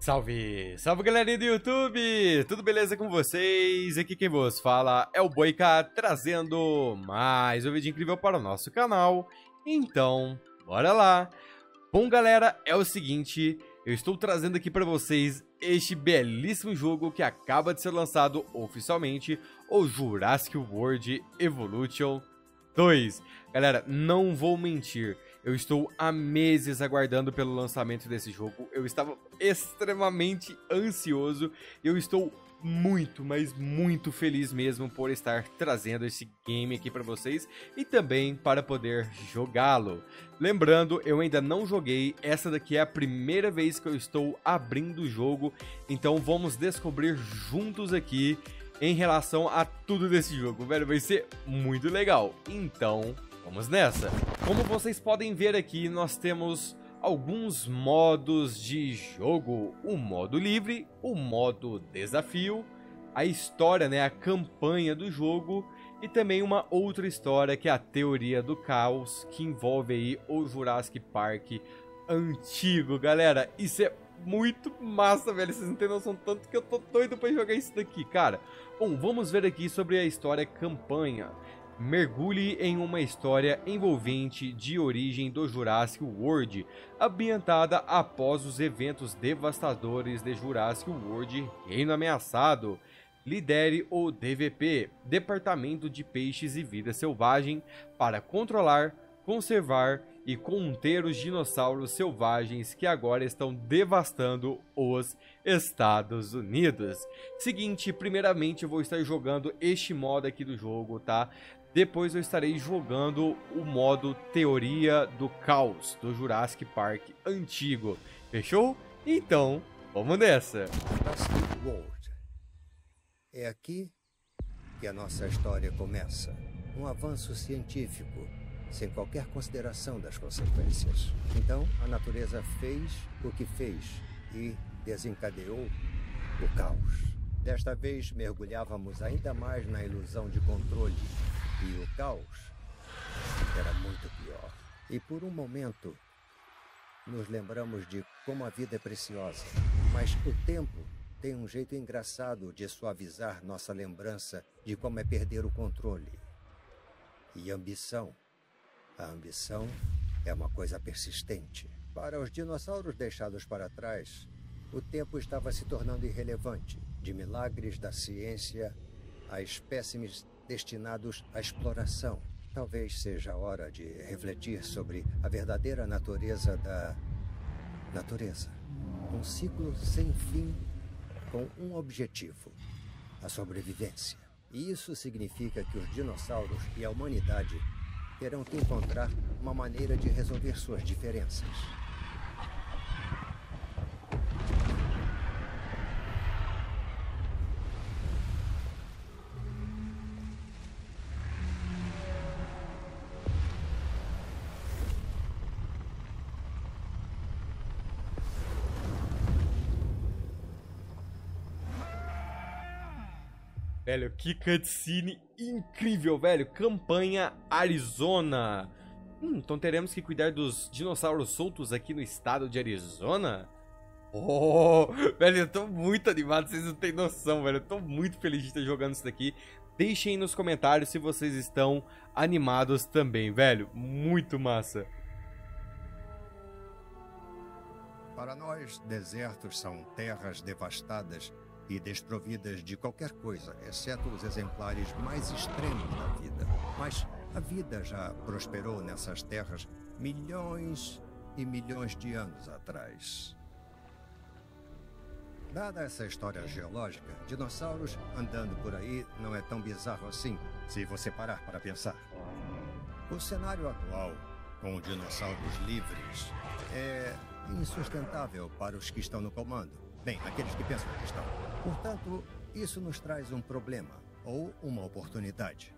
Salve! Salve, galerinha do YouTube! Tudo beleza com vocês? Aqui quem vos fala é o Boika, trazendo mais um vídeo incrível para o nosso canal. Então, bora lá! Bom, galera, é o seguinte, eu estou trazendo aqui para vocês este belíssimo jogo que acaba de ser lançado oficialmente, o Jurassic World Evolution 2. Galera, não vou mentir, eu estou há meses aguardando pelo lançamento desse jogo. Eu estava extremamente ansioso. Eu estou muito, mas muito feliz mesmo por estar trazendo esse game aqui para vocês e também para poder jogá-lo. Lembrando, eu ainda não joguei, essa daqui é a primeira vez que eu estou abrindo o jogo, então vamos descobrir juntos aqui em relação a tudo desse jogo, velho. Vai ser muito legal, então vamos nessa. Como vocês podem ver aqui, nós temos alguns modos de jogo: o modo livre, o modo desafio, a história, né, a campanha do jogo, e também uma outra história que é a teoria do caos, que envolve aí o Jurassic Park antigo. Galera, isso é muito massa, velho, vocês não têm noção tanto que eu tô doido pra jogar isso daqui, cara. Bom, vamos ver aqui sobre a história campanha. Mergulhe em uma história envolvente de origem do Jurassic World, ambientada após os eventos devastadores de Jurassic World Reino Ameaçado. Lidere o DVP, Departamento de Peixes e Vida Selvagem, para controlar, conservar e conter os dinossauros selvagens que agora estão devastando os Estados Unidos. Seguinte, primeiramente eu vou estar jogando este modo aqui do jogo, tá? Depois eu estarei jogando o modo Teoria do Caos, do Jurassic Park antigo. Fechou? Então, vamos nessa! Jurassic World. É aqui que a nossa história começa. Um avanço científico, sem qualquer consideração das consequências. Então, a natureza fez o que fez e desencadeou o caos. Desta vez, mergulhávamos ainda mais na ilusão de controle. E o caos era muito pior. E por um momento, nos lembramos de como a vida é preciosa. Mas o tempo tem um jeito engraçado de suavizar nossa lembrança de como é perder o controle. E ambição. A ambição é uma coisa persistente. Para os dinossauros deixados para trás, o tempo estava se tornando irrelevante. De milagres da ciência a espécimes destinados à exploração. Talvez seja a hora de refletir sobre a verdadeira natureza da natureza. Um ciclo sem fim com um objetivo: a sobrevivência. E isso significa que os dinossauros e a humanidade terão que encontrar uma maneira de resolver suas diferenças. Velho, que cutscene incrível, velho. Campanha Arizona. Então teremos que cuidar dos dinossauros soltos aqui no estado de Arizona? Oh, velho, eu tô muito animado, vocês não têm noção, velho. Eu tô muito feliz de estar jogando isso daqui. Deixem aí nos comentários se vocês estão animados também, velho. Muito massa. Para nós, desertos são terras devastadas e desprovidas de qualquer coisa, exceto os exemplares mais extremos da vida. Mas a vida já prosperou nessas terras milhões e milhões de anos atrás. Dada essa história geológica, dinossauros andando por aí não é tão bizarro assim, se você parar para pensar. O cenário atual, com dinossauros livres, é insustentável para os que estão no comando. Bem, aqueles que pensam que estão. Portanto, isso nos traz um problema, ou uma oportunidade.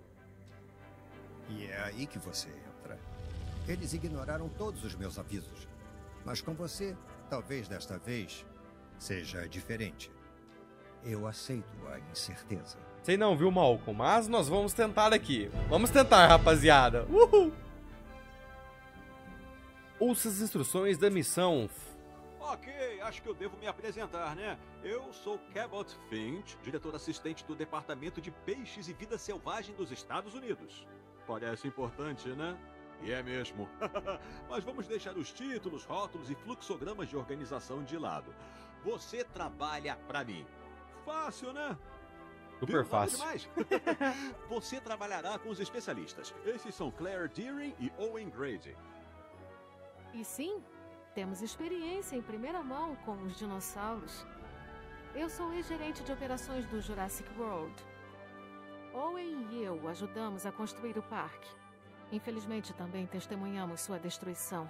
E é aí que você entra. Eles ignoraram todos os meus avisos. Mas com você, talvez desta vez, seja diferente. Eu aceito a incerteza. Sei não, viu, Malcolm? Mas nós vamos tentar aqui. Vamos tentar, rapaziada. Uhul! Ouça as instruções da missão. Ok, acho que eu devo me apresentar, né? Eu sou Cabot Finch, diretor assistente do Departamento de Peixes e Vida Selvagem dos Estados Unidos. Parece importante, né? E é mesmo. Mas vamos deixar os títulos, rótulos e fluxogramas de organização de lado. Você trabalha pra mim. Fácil, né? Super fácil. Demais. Você trabalhará com os especialistas. Esses são Claire Deering e Owen Grady. E sim, temos experiência em primeira mão com os dinossauros. Eu sou ex-gerente de operações do Jurassic World. Owen e eu ajudamos a construir o parque. Infelizmente, também testemunhamos sua destruição.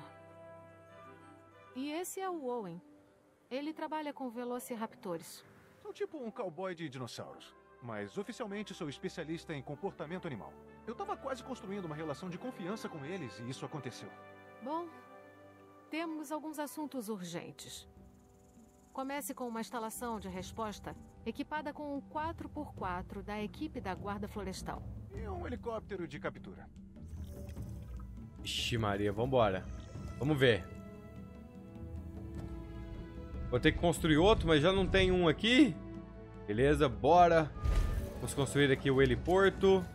E esse é o Owen. Ele trabalha com velociraptores. Sou tipo um cowboy de dinossauros. Mas oficialmente sou especialista em comportamento animal. Eu tava quase construindo uma relação de confiança com eles e isso aconteceu. Bom, temos alguns assuntos urgentes. Comece com uma instalação de resposta equipada com um 4x4 da equipe da Guarda Florestal. E um helicóptero de captura. Ixi Maria, vambora. Vamos ver. Vou ter que construir outro, mas já não tem um aqui. Beleza, bora. Vamos construir aqui o heliporto.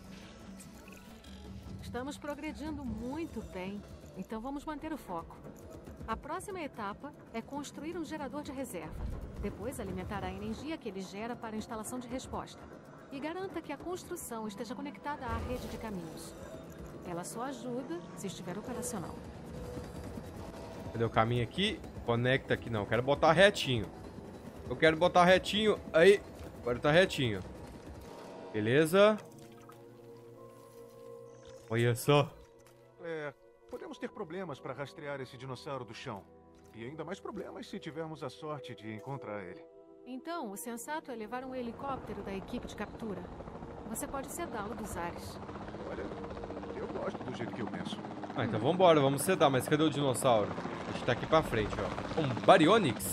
Estamos progredindo muito bem, então vamos manter o foco. A próxima etapa é construir um gerador de reserva. Depois alimentar a energia que ele gera para a instalação de resposta. E garanta que a construção esteja conectada à rede de caminhos. Ela só ajuda se estiver operacional. Cadê o caminho aqui? Conecta aqui. Não, eu quero botar retinho. Eu quero botar retinho. Aí, agora tá retinho. Beleza. Olha só. Podemos ter problemas para rastrear esse dinossauro do chão. E ainda mais problemas se tivermos a sorte de encontrar ele. Então, o sensato é levar um helicóptero da equipe de captura. Você pode sedá-lo dos ares. Olha, eu gosto do jeito que eu penso. Ah, então vambora, vamos sedar. Mas cadê o dinossauro? A gente tá aqui pra frente, ó. Um Baryonyx.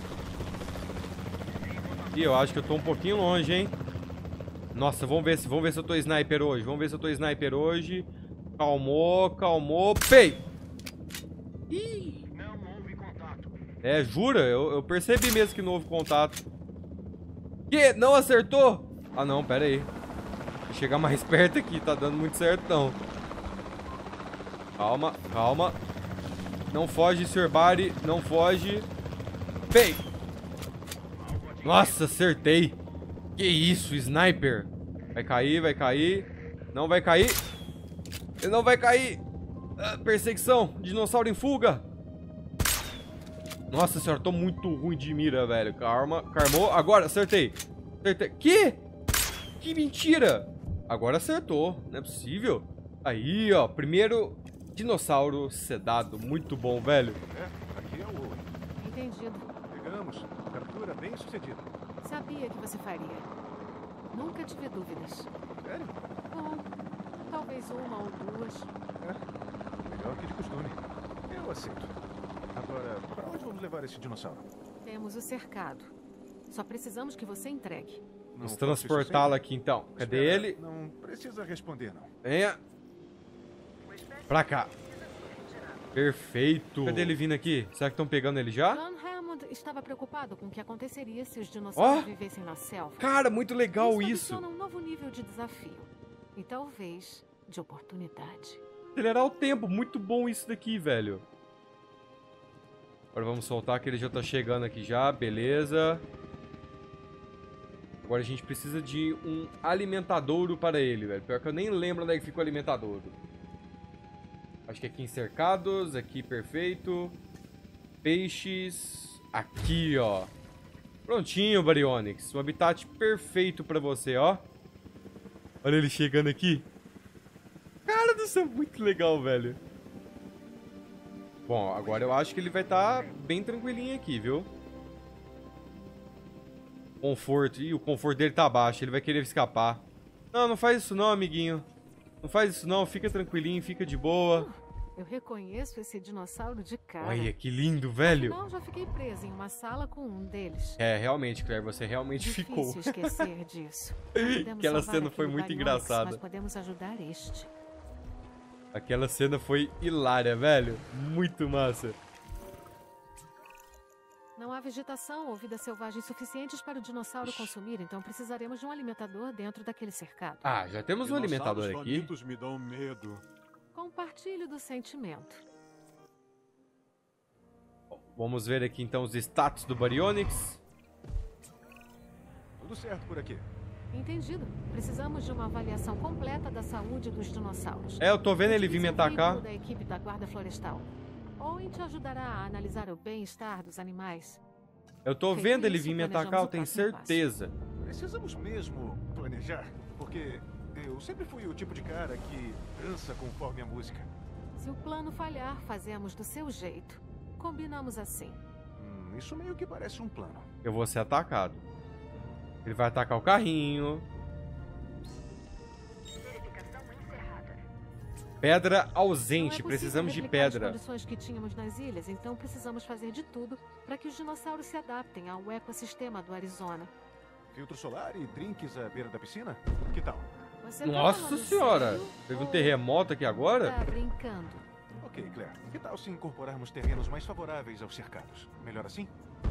E eu acho que eu tô um pouquinho longe, hein? Nossa, vamos ver se eu tô sniper hoje. Vamos ver se eu tô sniper hoje. Calmou, calmou. Pei! Ih! Não houve contato. É, jura? Eu percebi mesmo que não houve contato. Que? Não acertou? Ah, não, pera aí. Vou chegar mais perto aqui, tá dando muito certo, não. Calma, calma. Não foge, Sr. Barry. Não foge. Pei! Nossa, acertei. Que isso, sniper. Vai cair, vai cair. Não vai cair. Não vai cair. Perseguição. Dinossauro em fuga. Nossa senhora, tô muito ruim de mira, velho. Calma, carmou. Agora, acertei. Acertei. Que mentira. Agora acertou. Não é possível. Aí, ó. Primeiro dinossauro sedado. Muito bom, velho. Aqui é o Owen. Entendido. Pegamos. Captura bem sucedida. Sabia que você faria. Nunca tive dúvidas. Sério? Bom, talvez uma ou duas. Melhor que de costume. Eu aceito. Agora, para onde vamos levar esse dinossauro? Temos o cercado. Só precisamos que você entregue. Vamos transportá-lo aqui, então. Cadê ele? Não precisa responder, não. Venha. Pra cá. Perfeito. Cadê ele vindo aqui? Será que estão pegando ele já? John Hammond estava preocupado com o que aconteceria se os dinossauros vivessem na selva. Cara, muito legal isso. Adiciona um novo nível de desafio. E talvez de oportunidade. Acelerar o tempo. Muito bom isso daqui, velho. Agora vamos soltar que ele já tá chegando aqui já. Beleza. Agora a gente precisa de um alimentadouro para ele, velho. Pior que eu nem lembro onde é que fica o alimentadouro. Acho que aqui em cercados. Aqui, perfeito. Peixes. Aqui, ó. Prontinho, Baryonyx. Um habitat perfeito pra você, ó. Olha ele chegando aqui. Cara do céu, muito legal, velho. Bom, agora eu acho que ele vai estar bem tranquilinho aqui, viu? Conforto. Ih, o conforto dele tá baixo. Ele vai querer escapar. Não, não faz isso não, amiguinho. Não faz isso não. Fica tranquilinho, fica de boa. Eu reconheço esse dinossauro de cara. Olha, que lindo, velho. Afinal, já fiquei presa em uma sala com um deles. É, realmente, Claire, você realmente ficou. Difícil esquecer disso. Aquela cena foi muito engraçada. Mas podemos ajudar este. Aquela cena foi hilária, velho. Muito massa. vegetação ou vida selvagem suficientes para o dinossauro consumir, então precisaremos de um alimentador dentro daquele cercado. Ah, já temos um alimentador aqui. Famintos me dão medo. Compartilhe do sentimento. Vamos ver aqui então os status do Baryonyx. Tudo certo por aqui. Entendido. Precisamos de uma avaliação completa da saúde dos dinossauros. É, eu tô vendo ele vir me Utilize o atacar. veículo da equipe da Guarda Florestal. Owen te ajudará a analisar o bem-estar dos animais. Eu tô Feito vendo ele isso, vir me planejamos atacar, eu o tenho próximo passo. certeza. Precisamos mesmo planejar, porque eu sempre fui o tipo de cara que dança conforme a música. Se o plano falhar, fazemos do seu jeito. Combinamos assim. Isso meio que parece um plano. Eu vou ser atacado. Ele vai atacar o carrinho. Pedra ausente, precisamos de pedra. As condições que tínhamos nas ilhas, então precisamos fazer de tudo para que os dinossauros se adaptem ao ecossistema do Arizona. Filtro solar e drinks à beira da piscina? Que tal? Você tá Nossa falando senhora! sério Teve um ou terremoto aqui agora? Tá brincando. Ok, Claire. Que tal se incorporarmos terrenos mais favoráveis aos cercados? Melhor assim?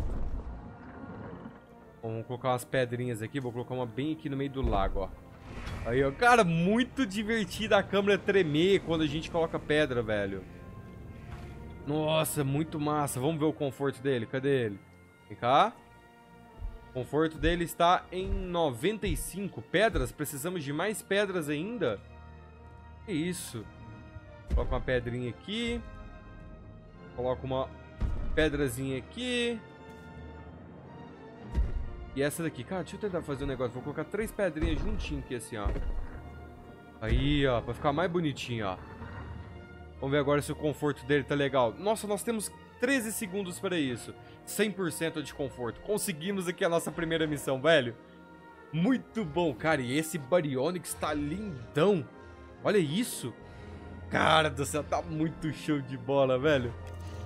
Vamos colocar umas pedrinhas aqui, vou colocar uma bem aqui no meio do lago, ó. Aí, ó, cara, muito divertida a câmera tremer quando a gente coloca pedra, velho. Nossa, muito massa. Vamos ver o conforto dele, cadê ele? Vem cá. O conforto dele está em 95 pedras, precisamos de mais pedras ainda? Que isso? Coloca uma pedrinha aqui. Coloca uma pedrazinha aqui. E essa daqui, cara, deixa eu tentar fazer um negócio. Vou colocar 3 pedrinhas juntinho aqui, assim, ó. Aí, ó, pra ficar mais bonitinho, ó. Vamos ver agora se o conforto dele tá legal. Nossa, nós temos 13 segundos para isso. 100% de conforto. Conseguimos aqui a nossa primeira missão, velho. Muito bom, cara. E esse Baryonyx tá lindão. Olha isso. Cara do céu, tá muito show de bola, velho.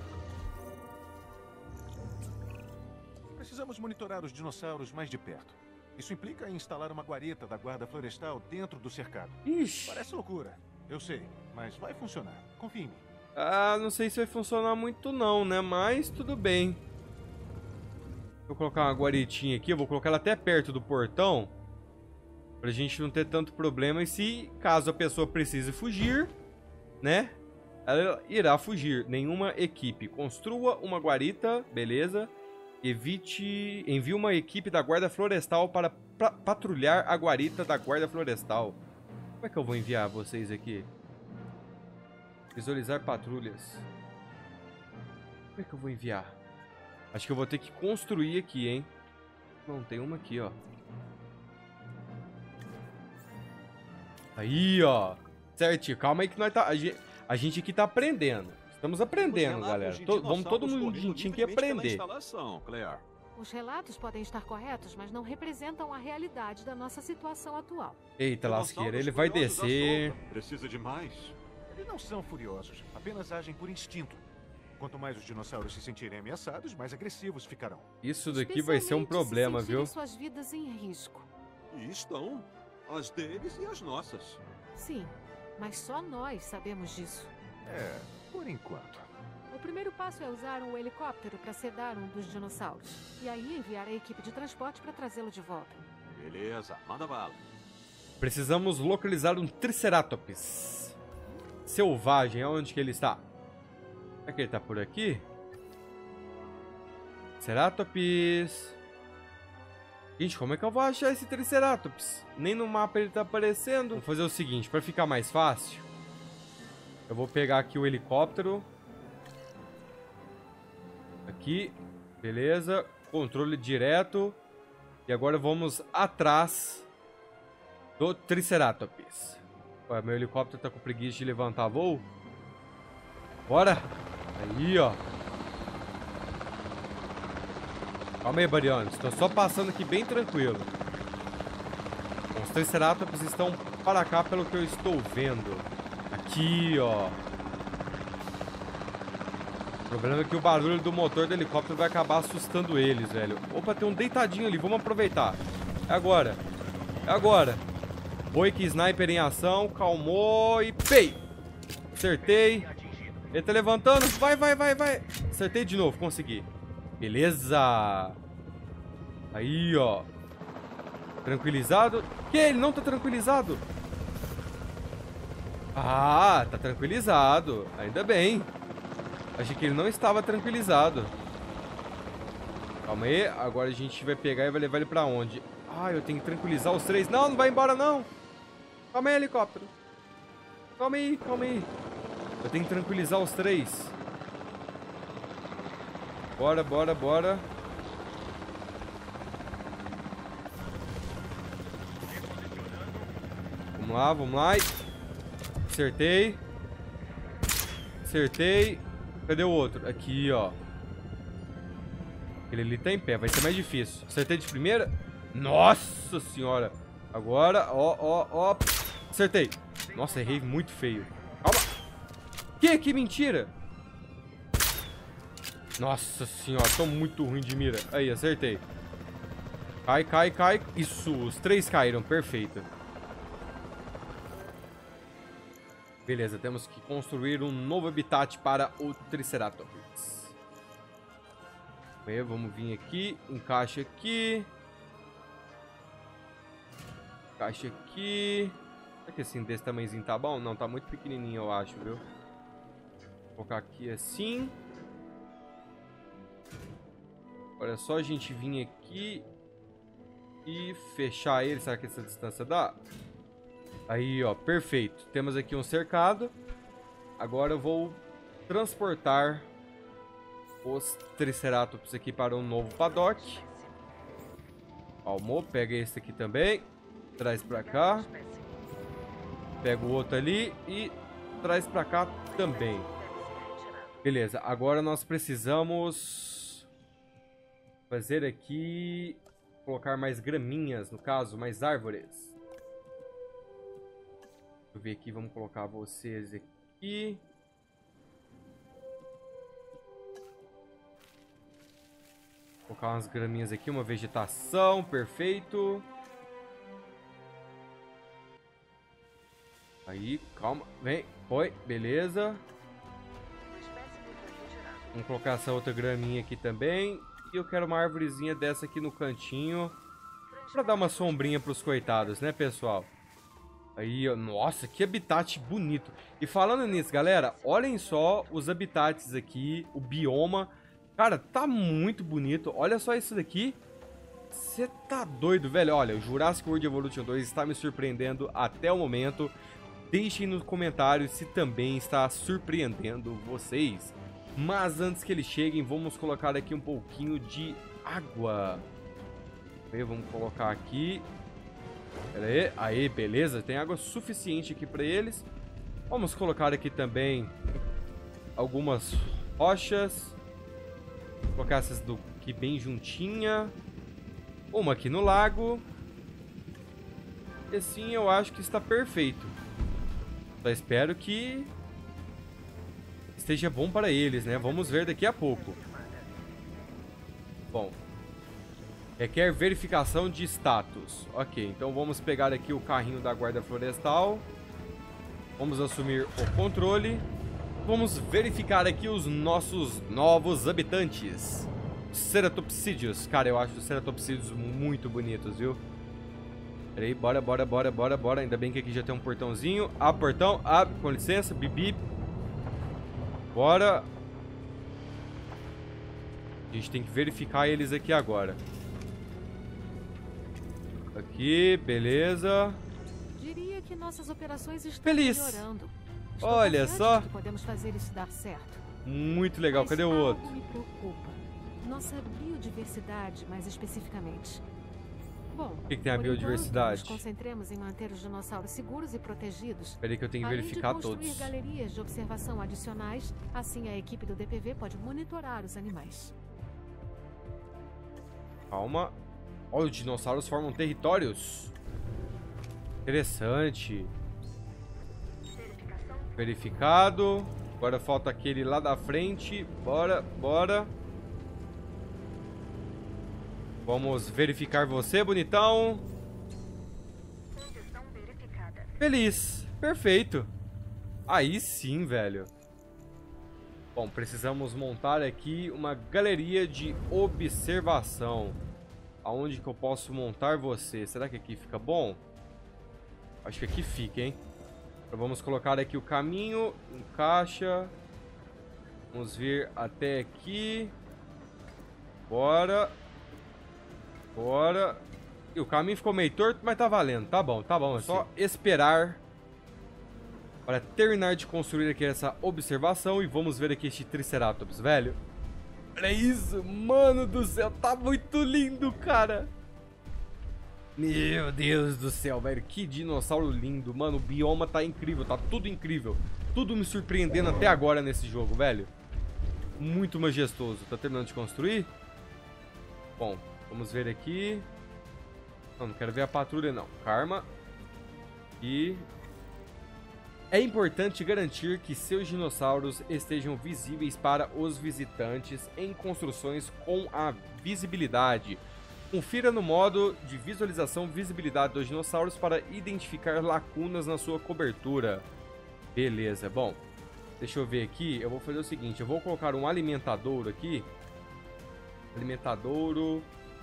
Precisamos monitorar os dinossauros mais de perto. Isso implica em instalar uma guarita da Guarda Florestal dentro do cercado. Ixi. Parece loucura, eu sei, mas vai funcionar. Confie em mim. Ah, não sei se vai funcionar muito não, né? Mas tudo bem. Vou colocar uma guaritinha aqui, eu vou colocar ela até perto do portão. Pra gente não ter tanto problema. E se, caso a pessoa precise fugir, né? Ela irá fugir. Nenhuma equipe. Construa uma guarita, beleza. Envie uma equipe da Guarda Florestal para patrulhar a guarita da Guarda Florestal. Como é que eu vou enviar vocês aqui? Visualizar patrulhas. Como é que eu vou enviar? Acho que eu vou ter que construir aqui, hein? Não, tem uma aqui, ó. Aí, ó. Certinho. Calma aí que nós tá... A gente aqui tá aprendendo. Estamos aprendendo, galera. Vamos todo mundo juntinho aqui aprender. Os relatos podem estar corretos, mas não representam a realidade da nossa situação atual. Eita, lasqueira. Ele vai descer. Precisa de mais. Eles não são furiosos, apenas agem por instinto. Quanto mais os dinossauros se sentirem ameaçados, mais agressivos ficarão. Isso daqui vai ser um problema, se viu? suas vidas em risco. E estão. As deles e as nossas. Sim, mas só nós sabemos disso. É, por enquanto. O primeiro passo é usar um helicóptero para sedar um dos dinossauros. E aí enviar a equipe de transporte para trazê-lo de volta. Beleza, manda bala. Precisamos localizar um Triceratops selvagem. Onde que ele está? Será que ele tá por aqui? Triceratops. Gente, como é que eu vou achar esse Triceratops? Nem no mapa ele tá aparecendo. Vou fazer o seguinte, para ficar mais fácil. Eu vou pegar aqui o helicóptero. Aqui. Beleza. Controle direto. E agora vamos atrás do Triceratops. Ué, meu helicóptero tá com preguiça de levantar voo. Bora. Aí, ó. Calma aí, Baryonyx. Tô só passando aqui bem tranquilo. Os Triceratops estão para cá pelo que eu estou vendo. Aqui, ó. O problema é que o barulho do motor do helicóptero vai acabar assustando eles, velho. Opa, tem um deitadinho ali. Vamos aproveitar. É agora. É agora. Boique Sniper em ação. Calmou e... Pei! Acertei. Ele tá levantando. Vai, vai, vai, vai. Acertei de novo. Consegui. Beleza. Aí, ó. Tranquilizado. Que? Ele não tá tranquilizado? Ah, tá tranquilizado. Ainda bem. Achei que ele não estava tranquilizado. Calma aí. Agora a gente vai pegar e vai levar ele pra onde? Ah, eu tenho que tranquilizar os 3. Não, não vai embora, não. Calma aí, helicóptero. Calma aí, calma aí. Eu tenho que tranquilizar os 3. Bora, bora, bora. Vamos lá, vamos lá. Acertei. Acertei. Cadê o outro? Aqui, ó. Ele ali tá em pé, vai ser mais difícil. Acertei de primeira? Nossa senhora. Agora, ó. Acertei. Nossa, errei muito feio. Calma. Que mentira. Nossa senhora, tô muito ruim de mira. Aí, acertei. Cai. Isso, os 3 caíram, perfeito. Beleza, temos que construir um novo habitat para o Triceratops. Vamos vir aqui, encaixa aqui. Encaixa aqui. Será que assim, desse tamanhozinho tá bom? Não, tá muito pequenininho, eu acho, viu? Vou colocar aqui assim. Agora é só a gente vir aqui e fechar ele. Será que essa distância dá? Aí, ó, perfeito. Temos aqui um cercado. Agora eu vou transportar os Triceratops aqui para um novo paddock. Palmou, pega esse aqui também. Traz pra cá. Pega o outro ali e traz pra cá também. Beleza, agora nós precisamos fazer aqui... Colocar mais graminhas, no caso, mais árvores. Deixa eu ver aqui, vamos colocar vocês aqui. Colocar umas graminhas aqui, uma vegetação, perfeito. Aí, calma, vem, foi, beleza. Vamos colocar essa outra graminha aqui também. E eu quero uma árvorezinha dessa aqui no cantinho. Pra dar uma sombrinha pros coitados, né, pessoal? Aí, ó, nossa, que habitat bonito. E falando nisso, galera, olhem só os habitats aqui, o bioma. Cara, tá muito bonito. Olha só isso daqui. Você tá doido, velho. Olha, o Jurassic World Evolution 2 está me surpreendendo até o momento. Deixem nos comentários se também está surpreendendo vocês. Mas antes que eles cheguem, vamos colocar aqui um pouquinho de água. Vamos colocar aqui. Pera aí. Aí, beleza. Tem água suficiente aqui para eles. Vamos colocar aqui também algumas rochas. Vou colocar essas aqui bem juntinha. Uma aqui no lago. E assim eu acho que está perfeito. Só espero que esteja bom para eles, né? Vamos ver daqui a pouco. Bom. Requer verificação de status. Ok, então vamos pegar aqui o carrinho da guarda florestal. Vamos assumir o controle. Vamos verificar aqui os nossos novos habitantes. Ceratopsídeos. Cara, eu acho os ceratopsídeos muito bonitos, viu? Peraí, bora. Ainda bem que aqui já tem um portãozinho. Abre o portão, abre, com licença, bip. Bora. A gente tem que verificar eles aqui agora. Aqui, beleza. Diria que nossas operações estão Feliz. melhorando. Estou Olha confiante só. de que podemos fazer isso dar certo. Muito legal. Mas Cadê o algo outro? me preocupa. Nossa biodiversidade, mais especificamente. Bom, O que tem a por biodiversidade? enquanto, nos concentremos em manter os dinossauros seguros e protegidos. Peraí que eu tenho que Além verificar de construir todos. galerias de observação adicionais, assim a equipe do DPV pode monitorar os animais. Calma. Olha, os dinossauros formam territórios. Interessante. Verificado. Agora falta aquele lá da frente. Bora. Vamos verificar você, bonitão. Feliz. Perfeito. Aí sim, velho. Bom, precisamos montar aqui uma galeria de observação. Aonde que eu posso montar você? Será que aqui fica bom? Acho que aqui fica, hein? Então vamos colocar aqui o caminho, encaixa. Vamos vir até aqui. Bora. Bora. E o caminho ficou meio torto, mas tá valendo. Tá bom, tá bom. É só esperar para terminar de construir aqui essa observação. E vamos ver aqui este Triceratops, velho. Olha isso, mano do céu. Tá muito lindo, cara. Meu Deus do céu, velho. Que dinossauro lindo. Mano, o bioma tá incrível. Tá tudo incrível. Tudo me surpreendendo até agora nesse jogo, velho. Muito majestoso. Tá terminando de construir? Bom, vamos ver aqui. Não quero ver a patrulha, não. Karma. E... é importante garantir que seus dinossauros estejam visíveis para os visitantes em construções com a visibilidade. Confira no modo de visualização visibilidade dos dinossauros para identificar lacunas na sua cobertura. Beleza, bom. Deixa eu ver aqui. Eu vou fazer o seguinte. Eu vou colocar um alimentadouro aqui. Alimentadouro.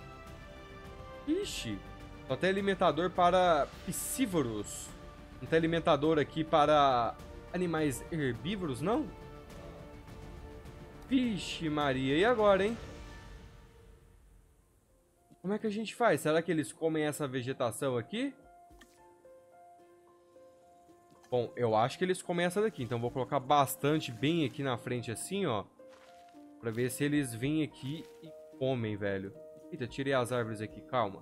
Ixi. Só tem alimentador para piscívoros. Não tem alimentador aqui para animais herbívoros, não? Vixe Maria, e agora, hein? Como é que a gente faz? Será que eles comem essa vegetação aqui? Bom, eu acho que eles comem essa daqui. Então vou colocar bastante bem aqui na frente assim, ó. Pra ver se eles vêm aqui e comem, velho. Eita, tirei as árvores aqui, calma.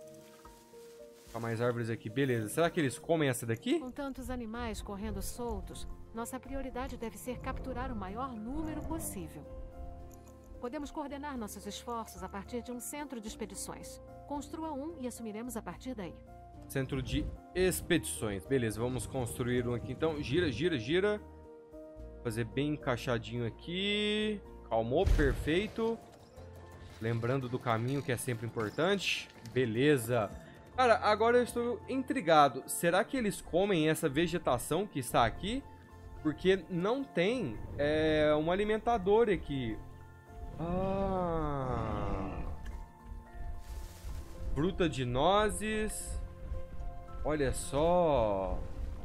Mais árvores aqui, beleza. Será que eles comem essa daqui? Com tantos animais correndo soltos, nossa prioridade deve ser capturar o maior número possível. Podemos coordenar nossos esforços a partir de um centro de expedições. Construa um e assumiremos a partir daí. Centro de expedições. Beleza, vamos construir um aqui então. Gira, gira, gira. Fazer bem encaixadinho aqui. Calmou, perfeito. Lembrando do caminho, que é sempre importante. Beleza. Cara, agora eu estou intrigado. Será que eles comem essa vegetação que está aqui? Porque não tem um alimentador aqui. Fruta de nozes. Olha só.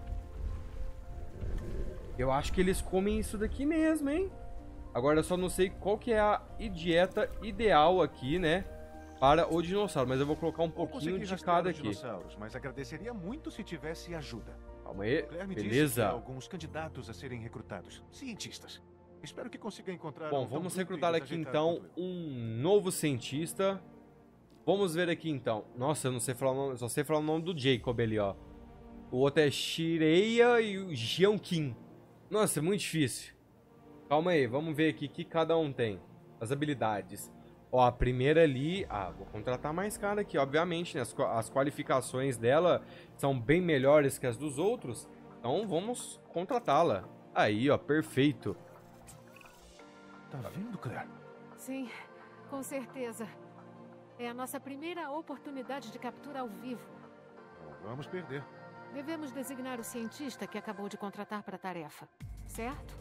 Eu acho que eles comem isso daqui mesmo, hein? Agora eu só não sei qual que é a dieta ideal aqui, né? Para o dinossauro, mas eu vou colocar um pouquinho de cada aqui. Mas agradeceria muito se tivesse ajuda. Calma aí, Claire me disse que há alguns candidatos a serem recrutados, cientistas. Espero que consiga encontrar. Bom, vamos recrutar aqui então um novo cientista. Vamos ver aqui então. Nossa, eu não sei falar o nome, só sei falar o nome do Jacob ali, ó. O outro é Shireya e o Jianqin. Nossa, é muito difícil. Calma aí, vamos ver aqui o que cada um tem. As habilidades. Ó, a primeira ali... vou contratar mais cara aqui, obviamente, né? As qualificações dela são bem melhores que as dos outros. Então, vamos contratá-la. Aí, ó, perfeito. Tá vendo, Claire? Sim, com certeza. É a nossa primeira oportunidade de captura ao vivo. Não vamos perder. Devemos designar o cientista que acabou de contratar para a tarefa, certo?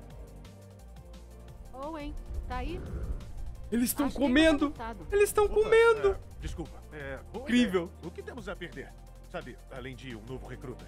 Owen, tá aí? Eles estão comendo! Eles estão comendo! Desculpa. Incrível! Ideia. O que temos a perder? Sabe, além de um novo recruta.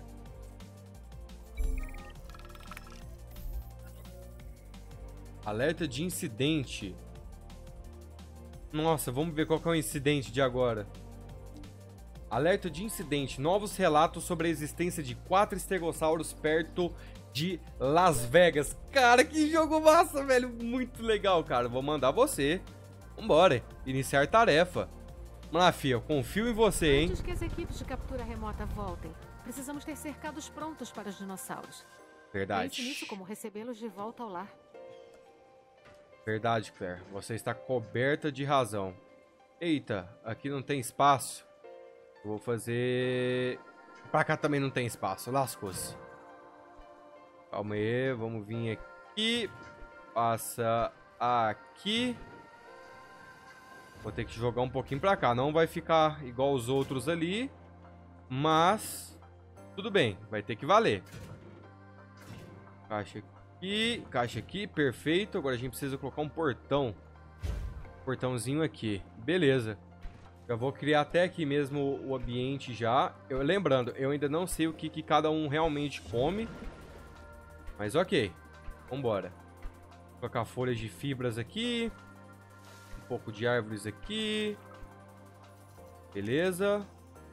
Alerta de incidente. Nossa, vamos ver qual que é o incidente de agora. Alerta de incidente. Novos relatos sobre a existência de 4 estegossauros perto de Las Vegas. Cara, que jogo massa, velho. Muito legal, cara. Vou mandar você. Vambora. Iniciar tarefa. Vamos lá, Fia. Eu confio em você, hein? Antes que as equipes de captura remota voltem, precisamos ter cercados prontos para os dinossauros. Verdade. Pense nisso como recebê-los de volta ao lar. Verdade, Claire. Você está coberta de razão. Eita, aqui não tem espaço. Eu vou fazer... Pra cá também não tem espaço. Lascou-se. Calma aí, vamos vir aqui. Passa aqui. Vou ter que jogar um pouquinho pra cá. Não vai ficar igual os outros ali. Mas... tudo bem, vai ter que valer. Caixa E caixa aqui, perfeito. Agora a gente precisa colocar um portão. Portãozinho aqui. Beleza. Já vou criar até aqui mesmo o ambiente já. Lembrando, eu ainda não sei o que cada um realmente come. Mas ok. Vambora. Vou colocar folhas de fibras aqui. Um pouco de árvores aqui. Beleza.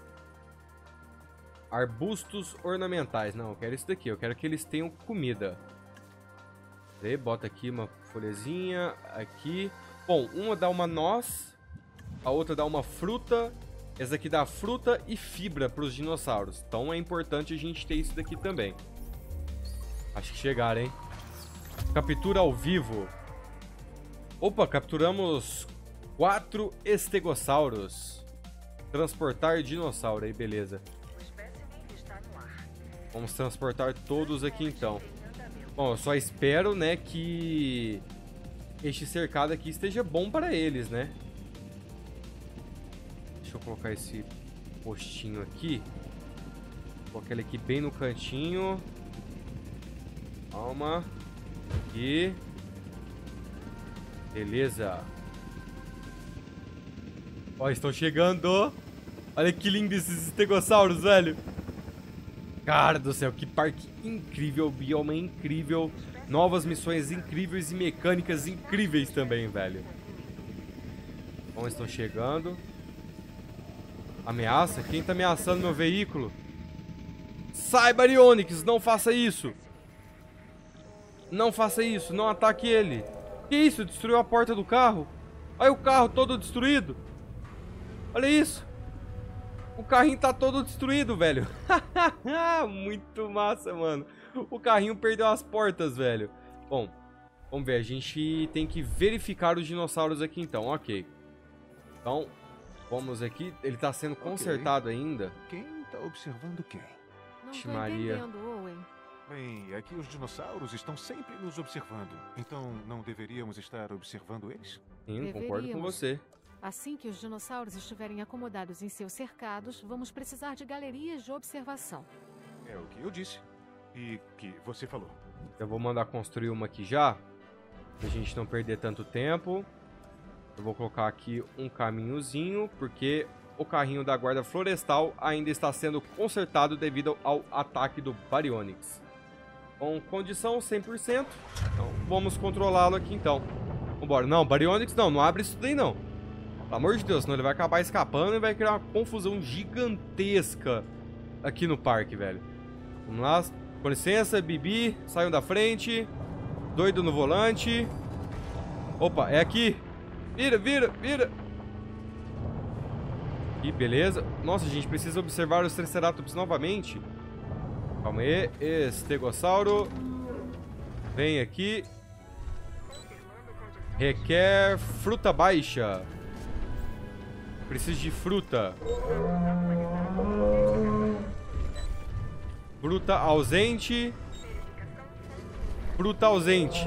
Arbustos ornamentais. Não, eu quero isso daqui. Eu quero que eles tenham comida. Aí, bota aqui uma folhazinha. Aqui. Bom, uma dá uma noz. A outra dá uma fruta. Essa aqui dá fruta e fibra para os dinossauros. Então é importante a gente ter isso daqui também. Acho que chegaram, hein? Captura ao vivo. Opa, capturamos 4 estegossauros. Transportar dinossauro aí, beleza. Vamos transportar todos aqui então. Bom, eu só espero, né, que este cercado aqui esteja bom para eles, né? Deixa eu colocar esse postinho aqui. Vou colocar ele aqui bem no cantinho. Calma. Aqui. Beleza. Ó, estão chegando. Olha que lindo esses estegossauros, velho. Cara do céu, que parque incrível, bioma incrível, novas missões incríveis e mecânicas incríveis também, velho. Bom, estão chegando. Ameaça? Quem tá ameaçando meu veículo? Sai, Baryonyx, não faça isso. Não faça isso, não ataque ele. Que isso? Destruiu a porta do carro? Olha o carro todo destruído. Olha isso. O carrinho tá todo destruído, velho. Muito massa, mano. O carrinho perdeu as portas, velho. Bom, vamos ver. A gente tem que verificar os dinossauros aqui, então. Ok. Então, vamos aqui. Ele tá sendo consertado ainda. Quem tá observando quem? Não tô Maria. entendendo, Owen. Bem, aqui os dinossauros estão sempre nos observando. Então, não deveríamos estar observando eles? Sim, concordo com Deveríamos. você. Assim que os dinossauros estiverem acomodados em seus cercados, vamos precisar de galerias de observação. É o que eu disse. E que você falou. Eu vou mandar construir uma aqui já. Pra gente não perder tanto tempo. Eu vou colocar aqui um caminhozinho, porque o carrinho da guarda florestal ainda está sendo consertado devido ao ataque do Baryonyx. Com condição 100%. Então vamos controlá-lo aqui então. Vambora. Não, Baryonyx não abre isso daí não. Pelo amor de Deus, senão ele vai acabar escapando e vai criar uma confusão gigantesca aqui no parque, velho. Vamos lá. Com licença, Bibi. Saiam da frente. Doido no volante. Opa, é aqui. Vira, vira, vira. Ih, beleza. Nossa, a gente precisa observar os Triceratops novamente. Calma aí. Estegossauro. Vem aqui. Requer fruta baixa. Preciso de fruta. Fruta ausente. Fruta ausente.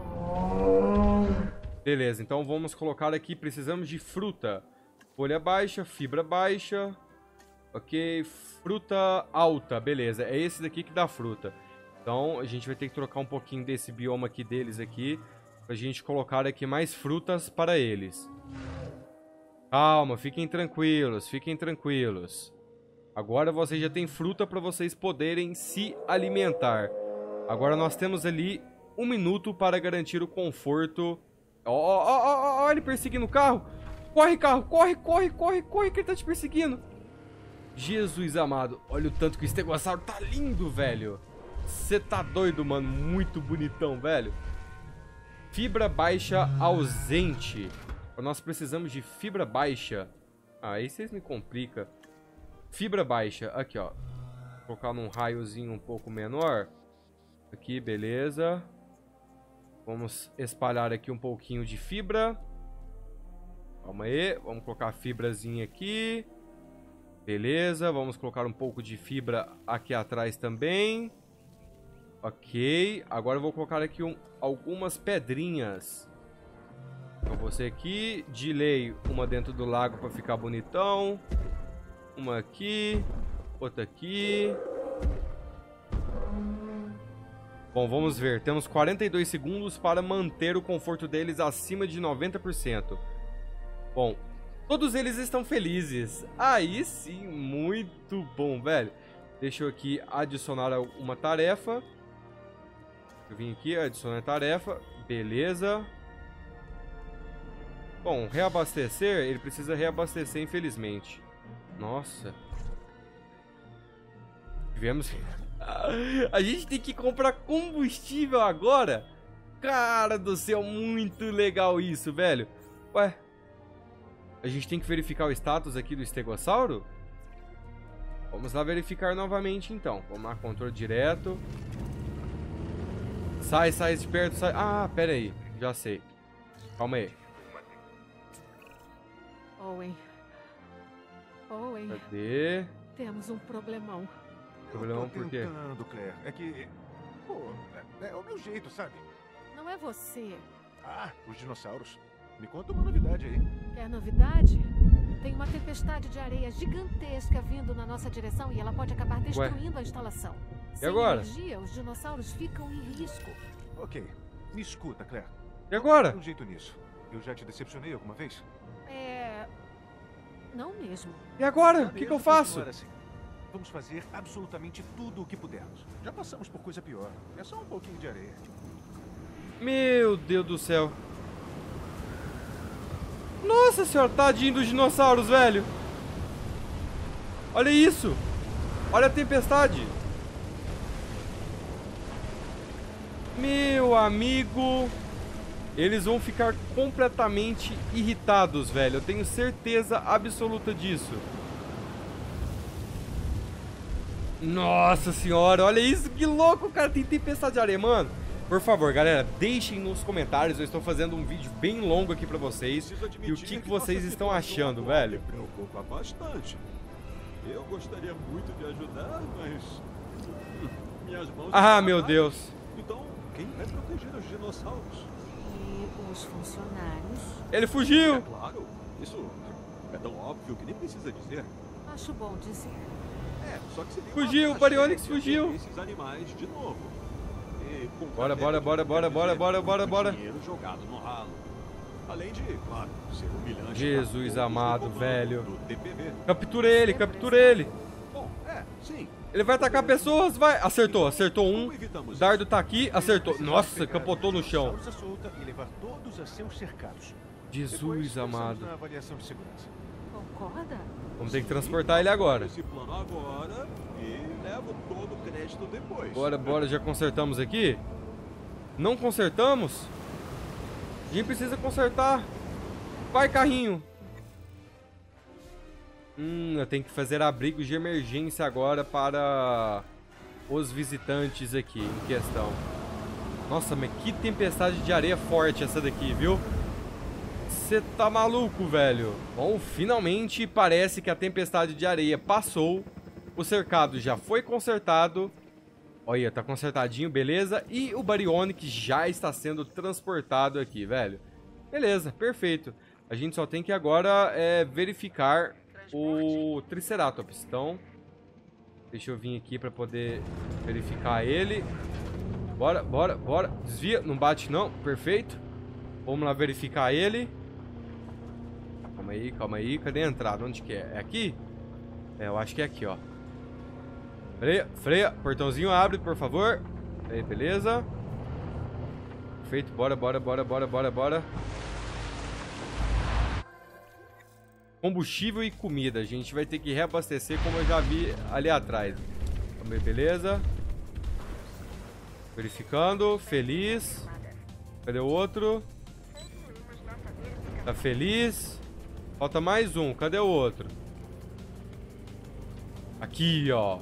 Beleza, então vamos colocar aqui. Precisamos de fruta. Folha baixa, fibra baixa. Ok, fruta alta. Beleza, é esse daqui que dá fruta. Então a gente vai ter que trocar um pouquinho desse bioma aqui deles aqui. Pra gente colocar aqui mais frutas para eles. Calma, fiquem tranquilos, fiquem tranquilos. Agora vocês já têm fruta para vocês poderem se alimentar. Agora nós temos ali 1 minuto para garantir o conforto. Ó, ele perseguindo o carro. Corre, carro, corre, corre, corre, corre, que ele tá te perseguindo. Jesus amado, olha o tanto que o estegossauro tá lindo, velho. Você tá doido, mano, muito bonitão, velho. Fibra baixa ausente. Nós precisamos de fibra baixa. Ah, aí vocês me complicam. Fibra baixa. Aqui, ó. Vou colocar num raiozinho um pouco menor. Aqui, beleza. Vamos espalhar aqui um pouquinho de fibra. Calma aí. Vamos colocar a fibrazinha aqui. Beleza. Vamos colocar um pouco de fibra aqui atrás também. Ok. Agora eu vou colocar aqui algumas pedrinhas. Então você aqui, de lei, uma dentro do lago para ficar bonitão. Uma aqui, outra aqui. Bom, vamos ver. Temos 42 segundos para manter o conforto deles acima de 90%. Bom, todos eles estão felizes. Aí sim, muito bom, velho. Deixa eu aqui adicionar uma tarefa. Eu vim aqui, adicionar tarefa. Beleza. Bom, reabastecer, ele precisa reabastecer, infelizmente. Nossa. Tivemos... A gente tem que comprar combustível agora? Cara do céu, muito legal isso, velho. Ué, a gente tem que verificar o status aqui do estegossauro? Vamos lá verificar novamente, então. Vamos lá, controle direto. Sai de perto, sai... Ah, pera aí, já sei. Calma aí. Owen. Cadê? Temos um problemão. Problemão por quê? Tentando, Claire. É que... Pô, é o meu jeito, sabe? Não é você. Ah, os dinossauros. Me conta uma novidade aí. Quer novidade? Tem uma tempestade de areia gigantesca vindo na nossa direção e ela pode acabar destruindo a instalação. E agora? Sem energia, os dinossauros ficam em risco. Ok. Me escuta, Claire. E agora? Dá um jeito nisso. Eu já te decepcionei alguma vez? Não mesmo. E agora? O que eu faço? Assim. Vamos fazer absolutamente tudo o que pudermos. Já passamos por coisa pior. É só um pouquinho de areia. Meu Deus do céu. Nossa senhora, tadinho dos dinossauros, velho. Olha isso. Olha a tempestade. Meu amigo. Eles vão ficar completamente irritados, velho. Eu tenho certeza absoluta disso. Nossa senhora, olha isso, que louco, cara. Tem tempestade de areia, mano. Por favor, galera, deixem nos comentários. Eu estou fazendo um vídeo bem longo aqui pra vocês. E o que vocês estão achando, velho? Me preocupa bastante. Eu gostaria muito de ajudar, mas... minhas mãos... Ah, meu Deus. Então, quem vai proteger os dinossauros? E os funcionários? Ele fugiu. É claro, isso é tão óbvio que nem precisa dizer. Acho bom dizer. Só que seria Fugiu, uma o Baryonyx tragédia fugiu. ter esses animais de novo. E com Bora. muito dinheiro jogado no ralo. Além de, claro, ser humilhante. Jesus pra todos amado, no comando velho. do TPV. Captura ele, captura ele. Bom, sim. Ele vai atacar pessoas, vai. Acertou um. Como evitamos Dardo tá aqui, acertou. Nossa, capotou no chão. Solta e levar todos a seus cercados. Jesus Depois, amado. pensamos na avaliação de segurança. Concorda? Vamos ter que transportar ele agora. esse plano agora e levo todo o crédito depois. Bora, já consertamos aqui? Não consertamos? A gente precisa consertar. Vai, carrinho. Eu tenho que fazer abrigos de emergência agora para os visitantes aqui em questão. Nossa, mas que tempestade de areia forte essa daqui, viu? Você tá maluco, velho? Bom, finalmente parece que a tempestade de areia passou. O cercado já foi consertado. Olha, tá consertadinho, beleza. E o Baryonyx já está sendo transportado aqui, velho. Beleza, perfeito. A gente só tem que agora verificar o Triceratops. Então, deixa eu vir aqui pra poder verificar ele. Bora. Desvia, não bate não, perfeito. Vamos lá verificar ele. Calma aí. Cadê a entrada? Onde que é? É aqui? Eu acho que é aqui, ó. Freia. Portãozinho abre, por favor. Aí, beleza. Perfeito. Bora. Combustível e comida. A gente vai ter que reabastecer, como eu já vi ali atrás. Beleza. Verificando. Feliz. Cadê o outro? Tá feliz. Falta mais um. Cadê o outro? Aqui, ó.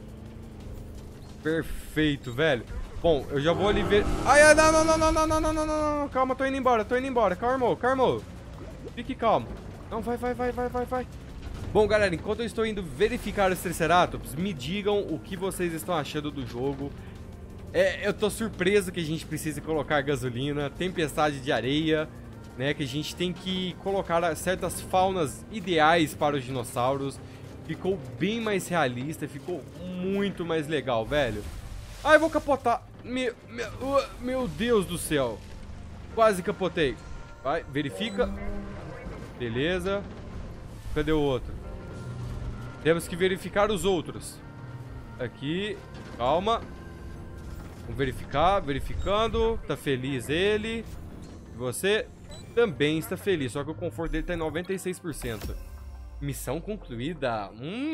Perfeito, velho. Bom, eu já vou ali ver... Ai, não. Calma, tô indo embora. Calma. Fique calmo. Não, vai. Bom, galera, enquanto eu estou indo verificar os Triceratops, me digam o que vocês estão achando do jogo. Eu tô surpreso que a gente precise colocar gasolina, tempestade de areia, né? Que a gente tem que colocar certas faunas ideais para os dinossauros. Ficou bem mais realista, ficou muito mais legal, velho. Ai, vou capotar. Meu Deus do céu. Quase capotei. Vai, verifica. Beleza. Cadê o outro? Temos que verificar os outros. Aqui. Calma. Vamos verificar. Verificando. Tá feliz ele. Você também está feliz. Só que o conforto dele tá em 96%. Missão concluída.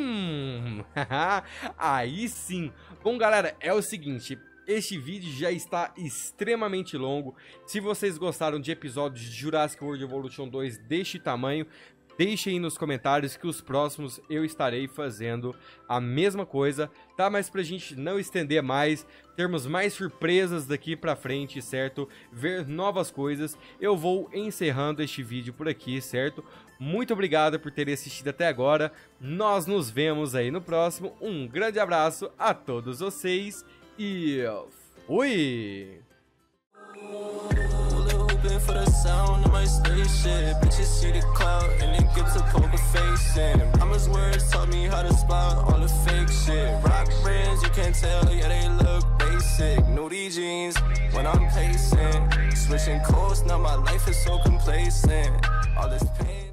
Aí sim. Bom, galera, é o seguinte. Este vídeo já está extremamente longo. Se vocês gostaram de episódios de Jurassic World Evolution 2 deste tamanho, deixem aí nos comentários que os próximos eu estarei fazendo a mesma coisa, tá? Mas pra gente não estender mais, termos mais surpresas daqui pra frente, certo? Ver novas coisas, eu vou encerrando este vídeo por aqui, certo? Muito obrigado por terem assistido até agora. Nós nos vemos aí no próximo. Um grande abraço a todos vocês e fui! For the sound of my spaceship, bitches see the cloud and they get to poker facing. Mama's words taught me how to spot all the fake shit. Rock brands, you can't tell, yeah they look basic. Nudie jeans when I'm pacing, switching course, now my life is so complacent. All this pain.